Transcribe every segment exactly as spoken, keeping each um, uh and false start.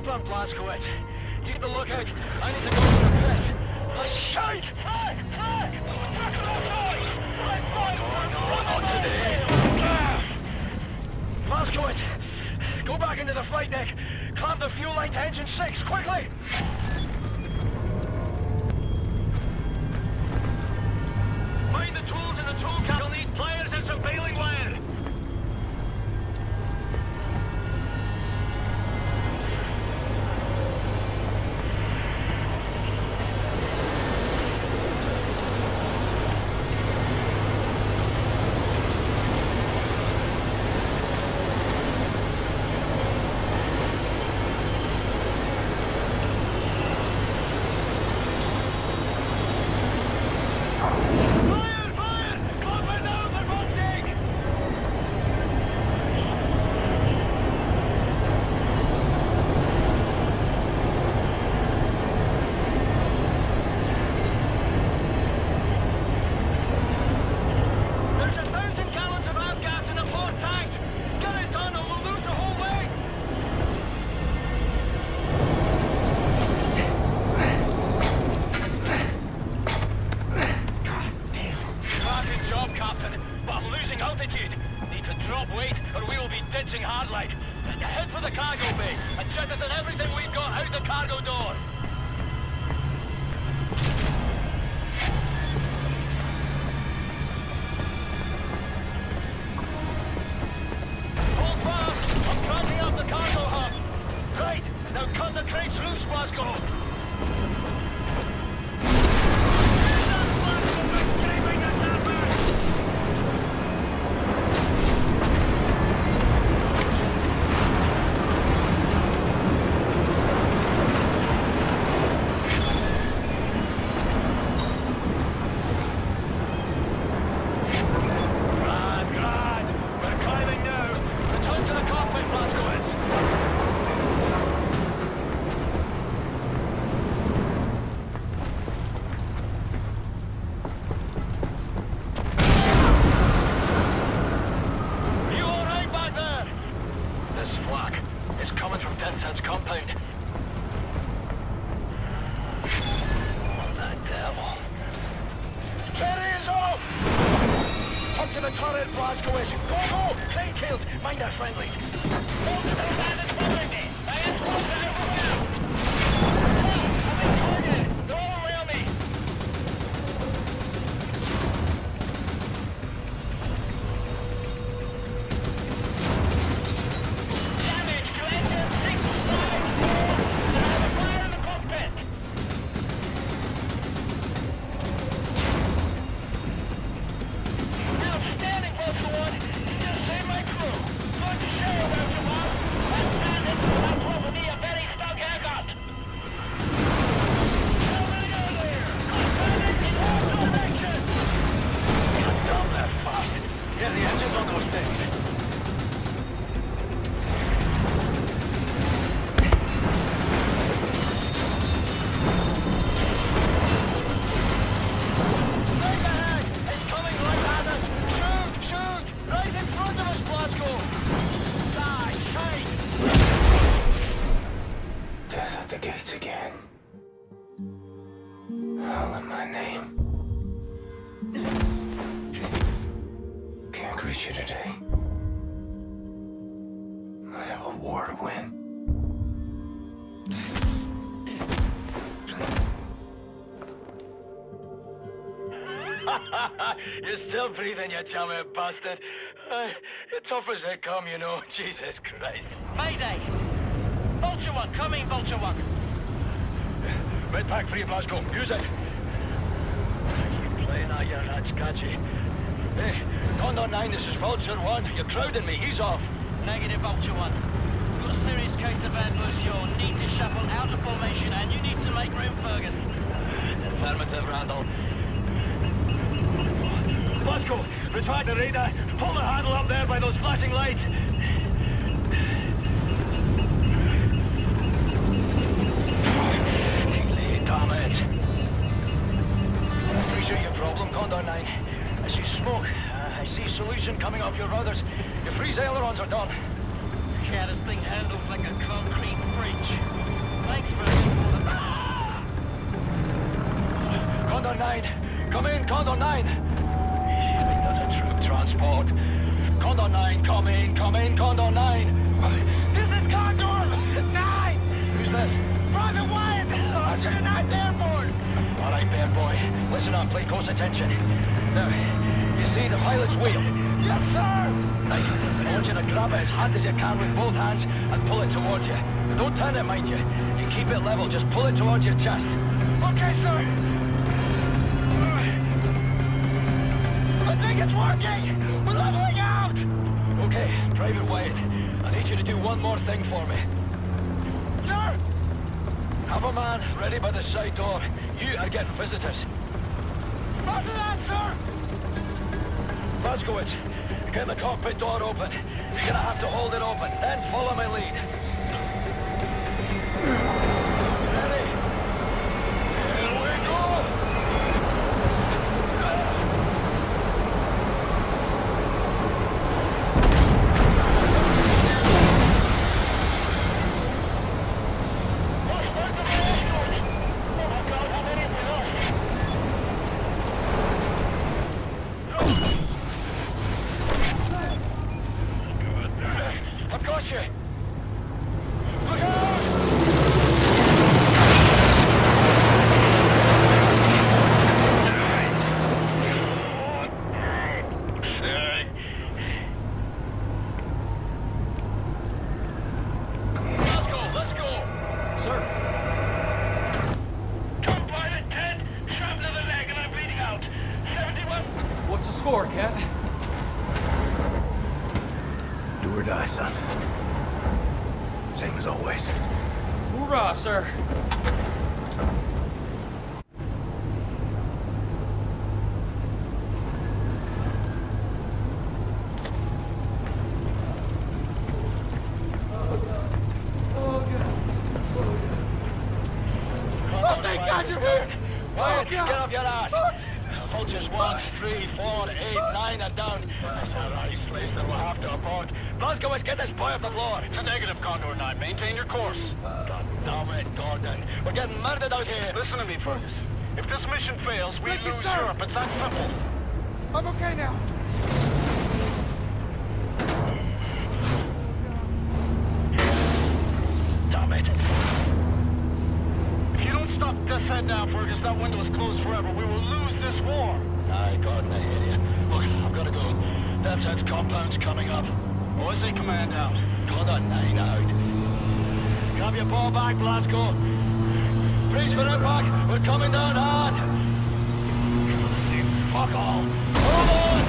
Stop on Blazkowicz. Keep the lookout. I need to go to the pit. Oh, shite! Hey! Hey! No, not today. Blazkowicz, go back into the flight deck. Clamp the fuel line to engine six, quickly! Find the tools in the tool cab. You'll need pliers and some baling wire. You're still breathing, you chummy bastard. Uh, you're tough as they come, you know. Jesus Christ. Mayday! Vulture one, come in, Vulture one. Red pack free, Blazko. Use it. Keep playing out your rats, catchy. Hey, Condor nine, this is Vulture one. You're crowding me. He's off. Negative, Vulture one. You've got a serious case of bad news. You'll need to shuffle out of formation and you need to make room, Fergus. Affirmative, Randall. Blazko, retract the radar. Pull the handle up there by those flashing lights. Damn it. Appreciate your problem, Condor nine. I see smoke. Uh, I see solution coming off your rudders. Your freeze ailerons are done. how this thing handles like a concrete bridge. Thanks for the... Ah! Condor nine! Come in, Condor nine! There's a troop transport. Condor nine, come in, come in, Condor nine! This is Condor nine! Who's this? Private Wyatt! Sergeant Ninth Airborne! All right, bear boy. Listen up, pay close attention. Now, you see the pilot's wheel? Yes, sir! Right, I want you to grab it as hard as you can with both hands and pull it towards you. Don't turn it, mind you. You keep it level, just pull it towards your chest. Okay, sir! I think it's working! We're leveling out! Okay, Private Wyatt, I need you to do one more thing for me. Sir! Have a man ready by the side door. You are getting visitors. Roger that, sir! Blazkowicz, get the cockpit door open. You're gonna have to hold it open, then follow my lead. Ready? Here we go! I've got you! Look out! Let's go, let's go! Sir. Come pilot, ten! Shrapnel to the leg and I'm bleeding out! seventy-one! What's the score, Cat? Do or die, son. Same as always. Hoorah, sir. Oh, thank God you're here! Wyatt, Oh, get God! up your ass! Oh, Jesus! Vultures one, three, four, eight, nine are down. That's all right, slaves that will have to abort. Blazkowicz, get this boy off the floor. It's a negative, Condor nine. Maintain your course. God damn it, Gordon. We're getting murdered out here. Listen to me, Fergus. If this mission fails, we Thank you, lose sir. Europe. It's that simple. I'm okay now. Damn it. If you don't stop this head now, Fergus, that window is closed forever. We will lose this war. Aye, Gordon, I hear you. Look, I've got to go. Death's Head's compound's coming up. O S A command out. Condor nine out. Grab your ball back, Blazko. Brace for impact. We're coming down hard. Fuck all. Hold on!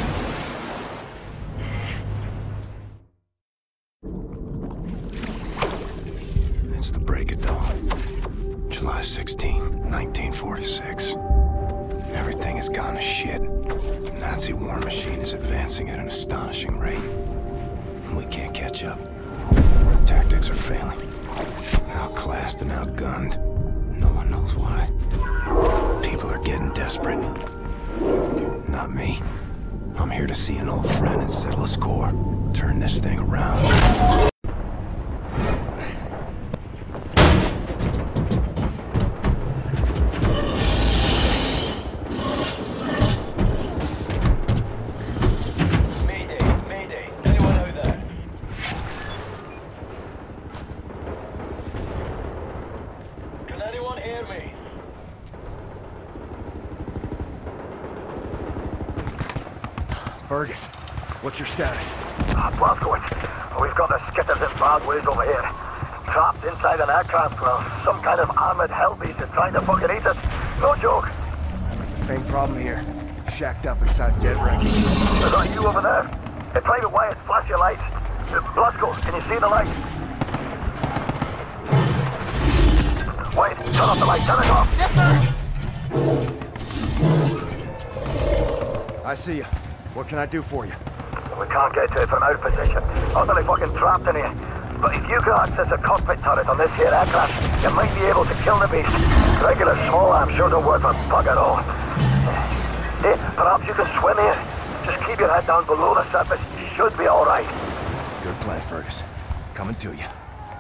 It's the break of dawn. July sixteenth, nineteen forty-six. Everything has gone to shit. The Nazi war machine is advancing at an astonishing rate. We can't catch up. Our tactics are failing. Outclassed and outgunned. No one knows why. People are getting desperate. Not me. I'm here to see an old friend and settle a score. Turn this thing around. Fergus, what's your status? Ah, Blazkowicz, we've got the skitters in bad ways over here. Trapped inside an aircraft, well, some kind of armored hell beast is trying to fucking eat us. No joke. The same problem here. Shacked up inside dead wreckage. Is that you over there? Hey, Private Wyatt, flash your lights. Uh, Blazko, can you see the light? Wait, turn off the light, turn it off. Yes, sir! I see you. What can I do for you? We can't get to it from our position. Utterly fucking trapped in here. But if you can access a cockpit turret on this here aircraft, you might be able to kill the beast. Regular small arms sure don't work for bugger all. Hey, perhaps you can swim here. Just keep your head down below the surface. You should be alright. Good plan, Fergus. Coming to you.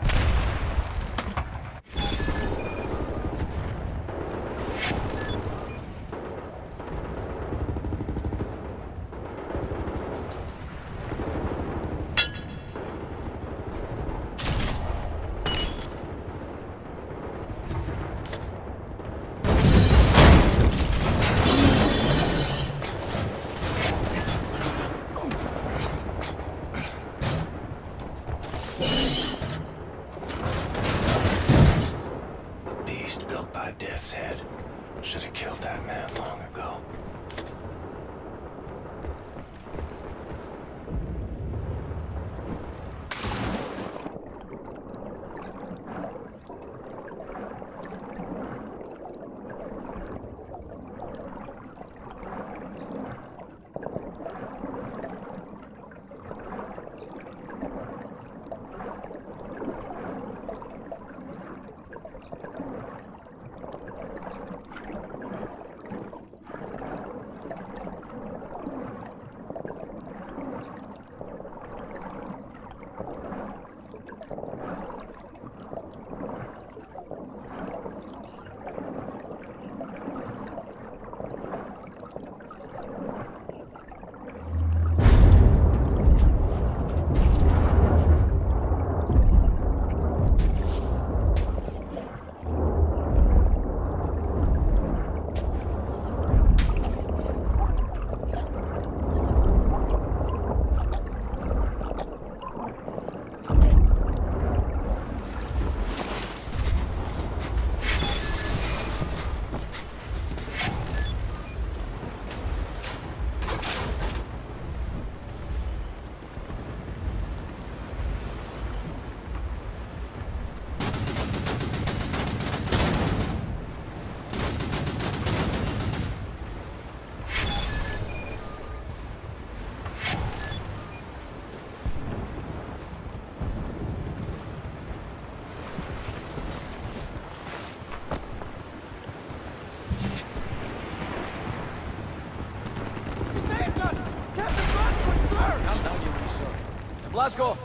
Blazko!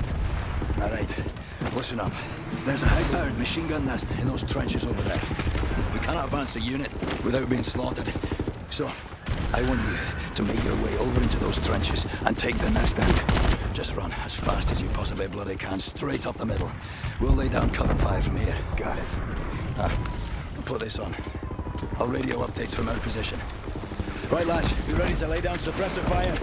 All right, listen up. There's a high-powered machine gun nest in those trenches over there. We cannot advance a unit without being slaughtered. So, I want you to make your way over into those trenches and take the nest out. Just run as fast as you possibly bloody can, straight up the middle. We'll lay down cover fire from here. Got it. Ah, I'll put this on. I'll radio updates from our position. Right, lads, you ready to lay down suppressor fire?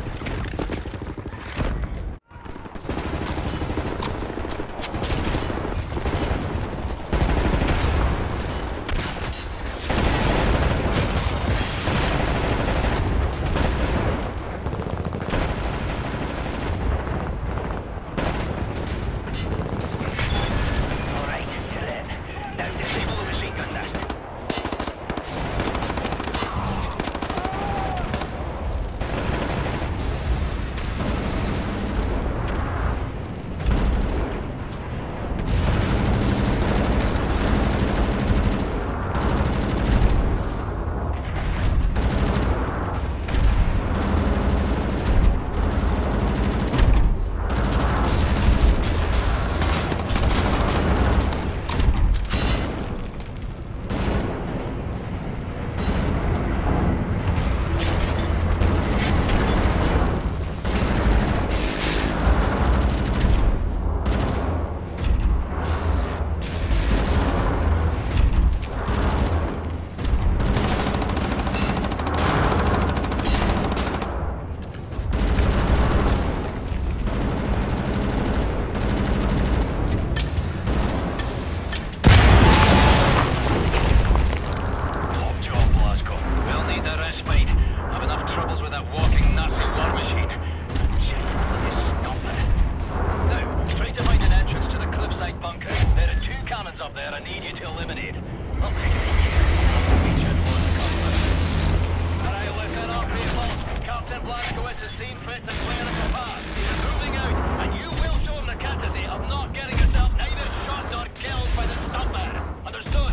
Blazkowicz has seen fit to clear the path. He's moving out, and you will show him the courtesy of not getting yourself either shot or killed by the stumper. Understood?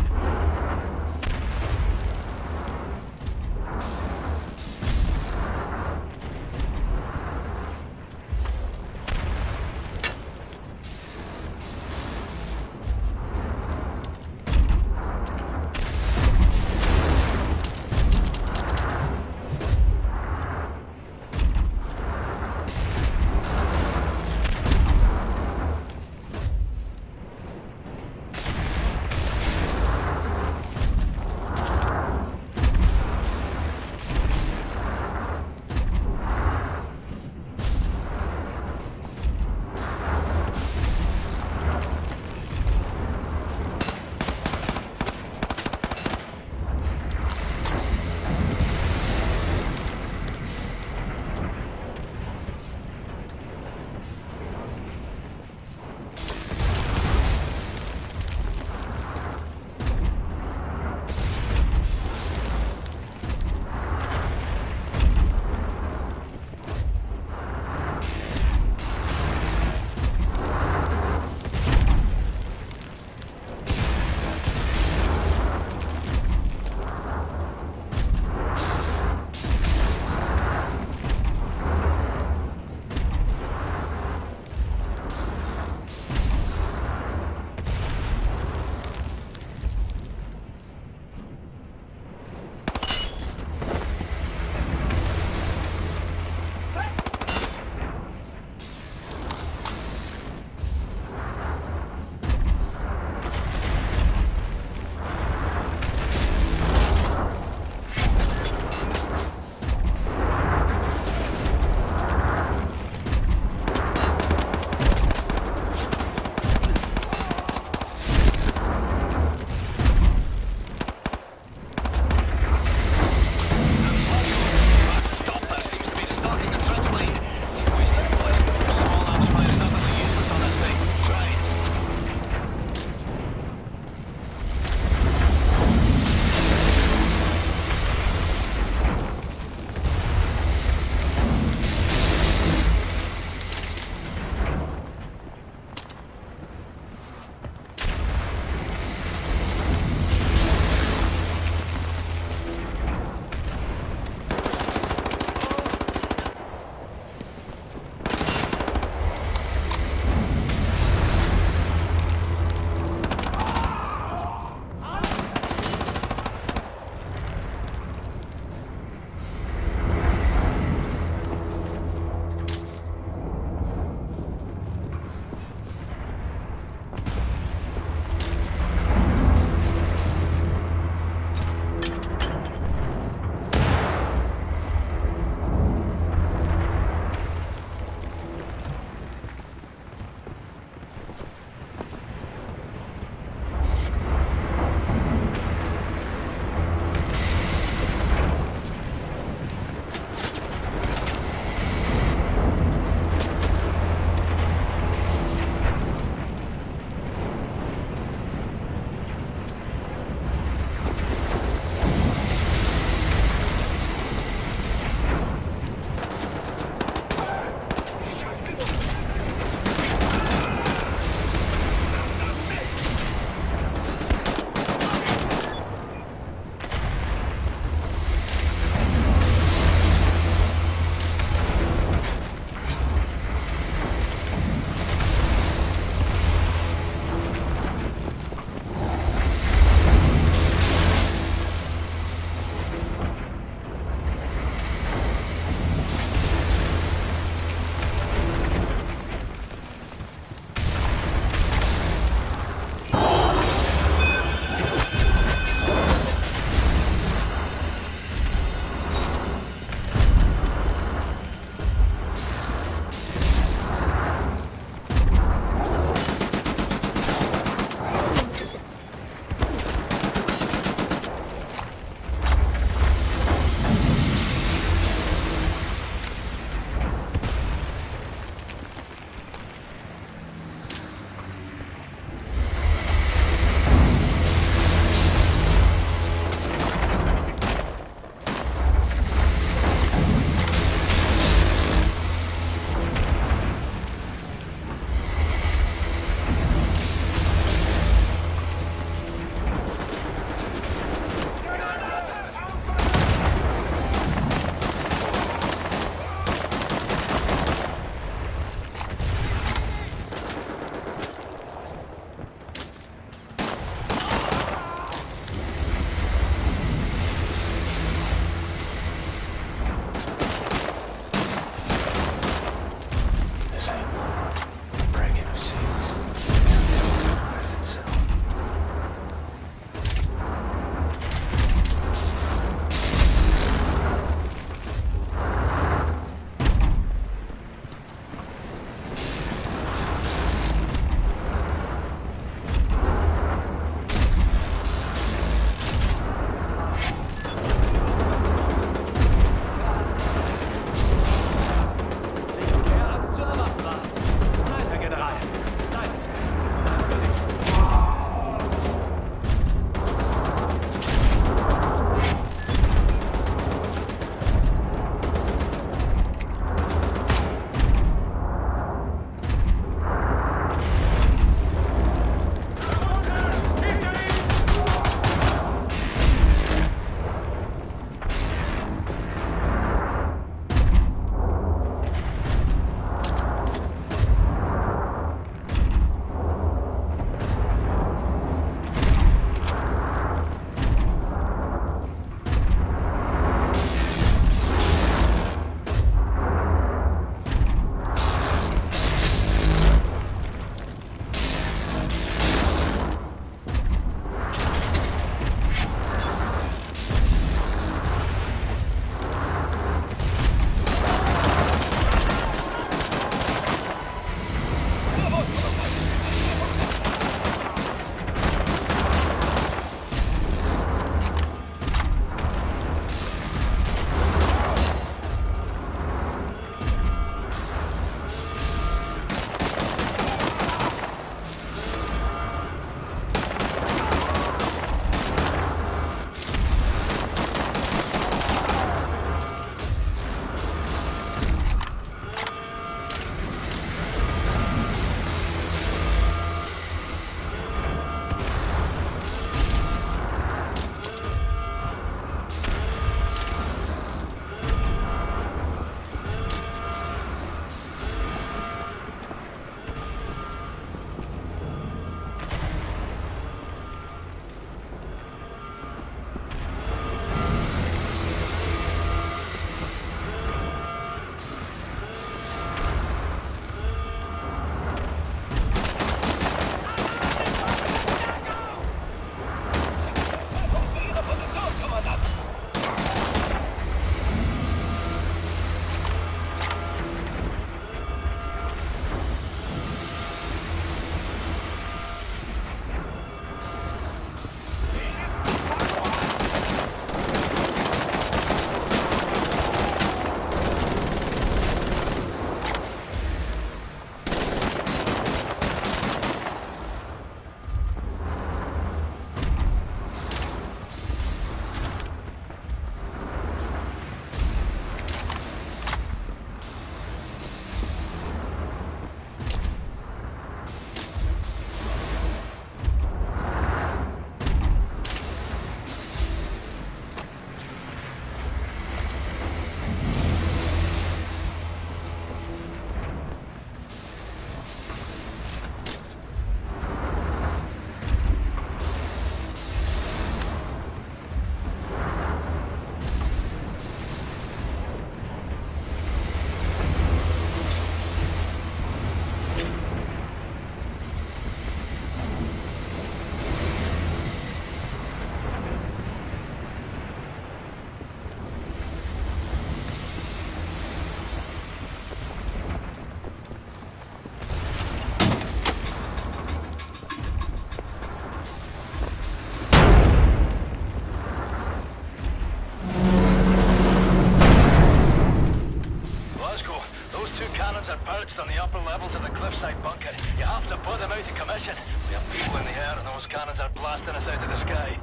You have to put them out of commission. We have people in the air and those cannons are blasting us out of the sky.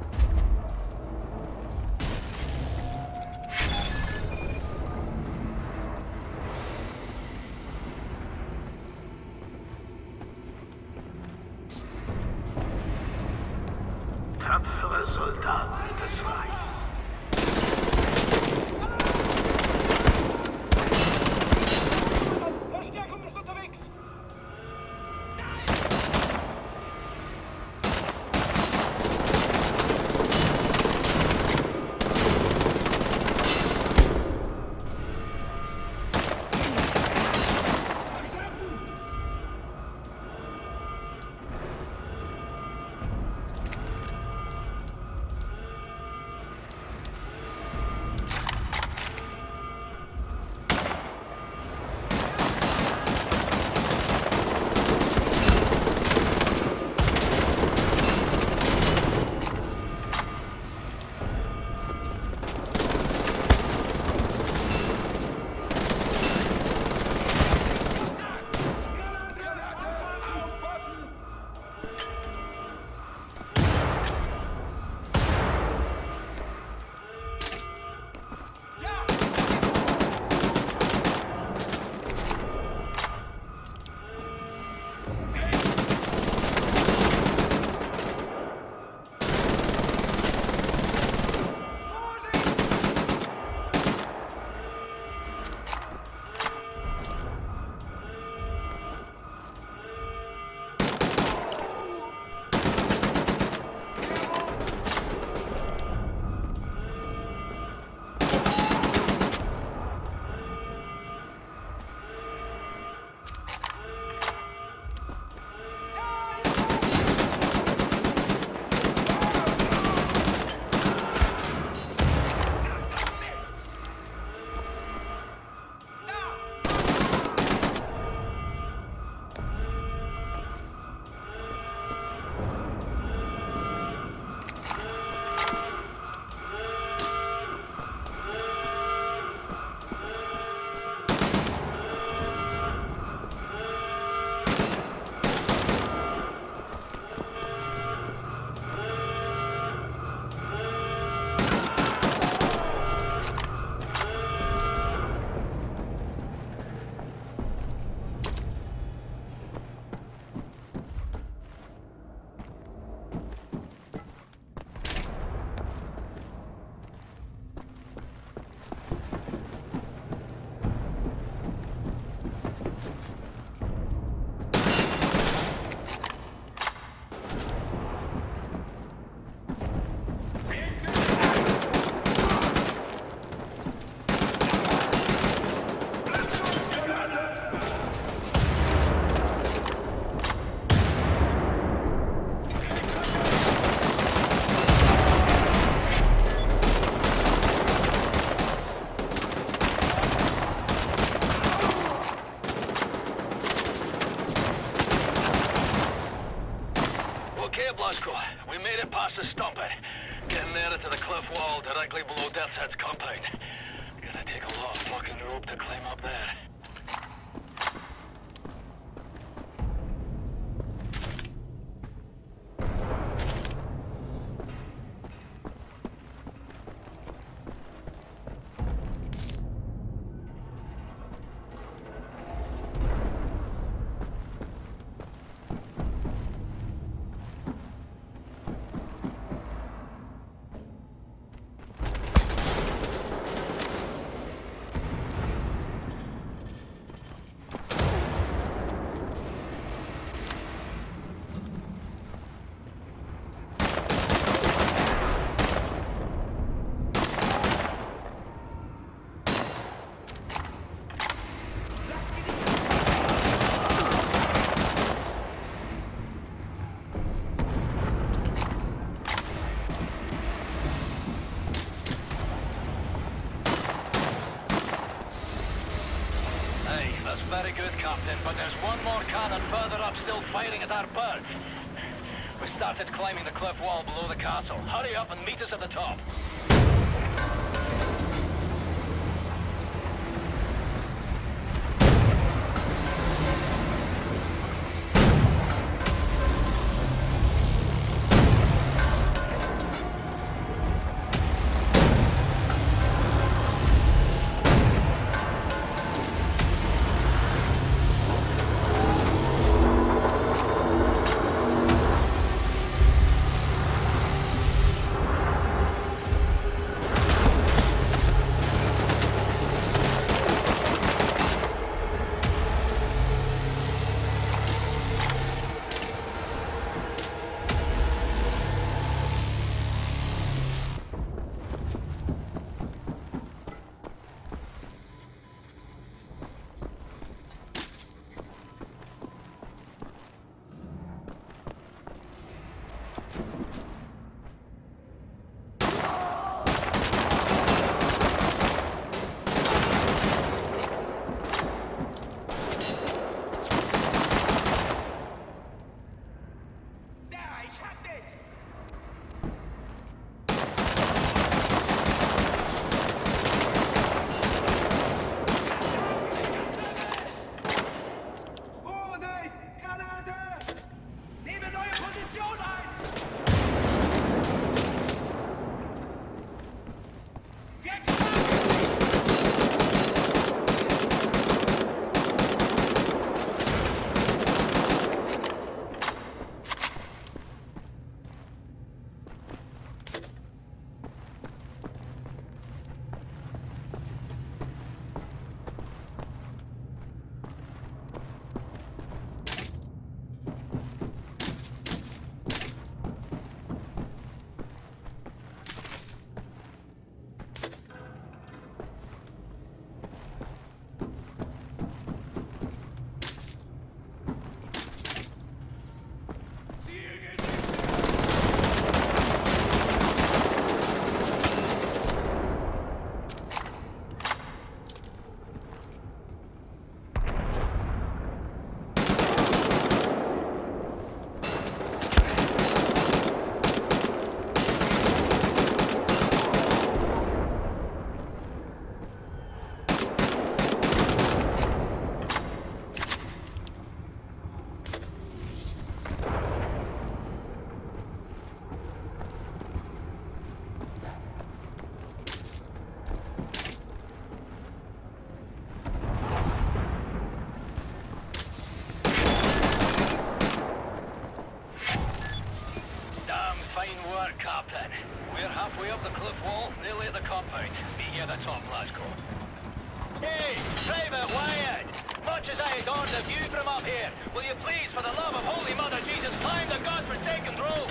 Tapfere Soldaten des Reichs. We made it past the stump. Getting nearer to the cliff wall directly below Death's Head's compound. Gonna take a lot of fucking rope to climb up there. Very good, Captain, but there's one more cannon further up still firing at our birds. We started climbing the cliff wall below the castle. Hurry up and meet us at the top. the cliff wall, nearly at the compound. Meet you at the top, Blazko. Hey, Private Wyatt! Much as I adore the view from up here, will you please, for the love of Holy Mother Jesus, climb the godforsaken rope?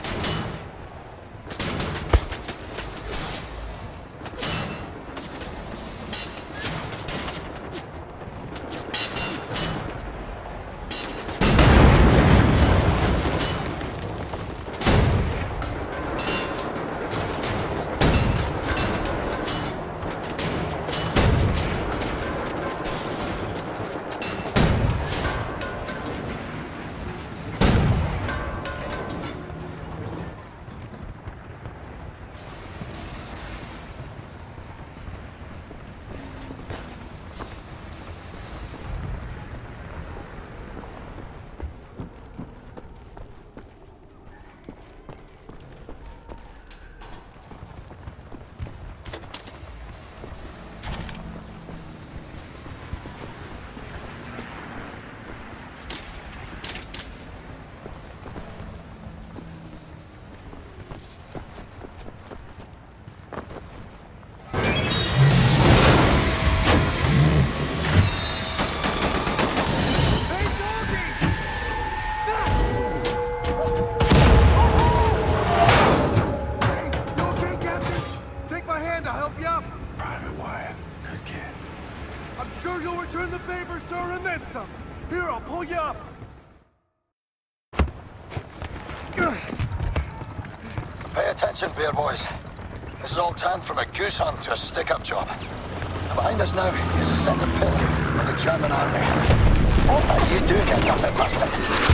Pay attention, beer boys. This is all turned from a goose hunt to a stick-up job. And behind us now is a centre pillar of the German army. What are you doing, you nothing bastard?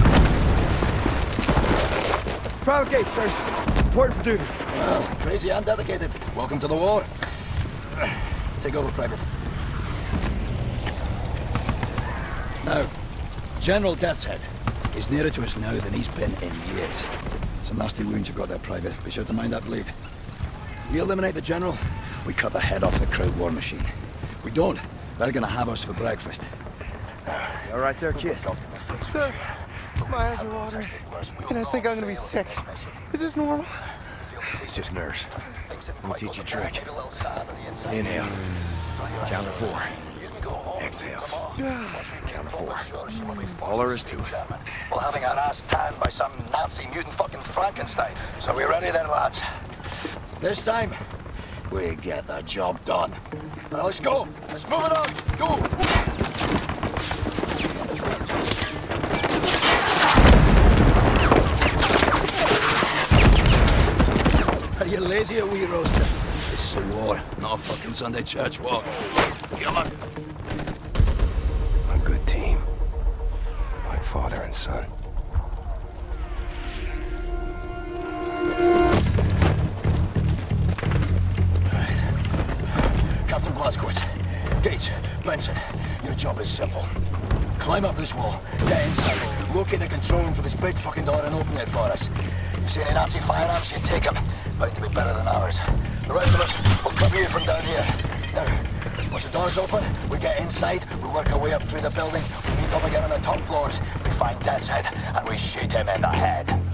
Private gate, sirs. Important for duty. Well, crazy and dedicated. Welcome to the war. Take over, Private. Now, General Deathshead is nearer to us now than he's been in years. It's a nasty wound you've got there, Private. Be sure to mind that bleed. We eliminate the General, we cut the head off the crowd war machine. We don't, they're gonna have us for breakfast. You all right there, kid? Sir, my eyes are watering, and I think I'm gonna be sick. Is this normal? It's just nerves. Let me teach you a trick. Inhale. Count to four. Exhale. Count to four. All there is to it. Well, having our ass tanned by some Nazi mutant fucking Frankenstein. So we ready then, lads? This time, we get the job done. Now let's go. Let's move it on. Go. Are you lazy or wee roaster? This is a war, not a fucking Sunday church walk. Come on. A good team. Like father and son. Right. Captain Blazkowicz, Gates, Benson, your job is simple. Climb up this wall, get inside, locate the control room for this big fucking door and open it for us. You see any Nazi firearms, you take them. Bound to be better than ours. The rest of us will cover you from down here. Now, once the door's open, we get inside, we work our way up through the building, we meet up again on the top floors, we find Deathshead, and we shoot him in the head.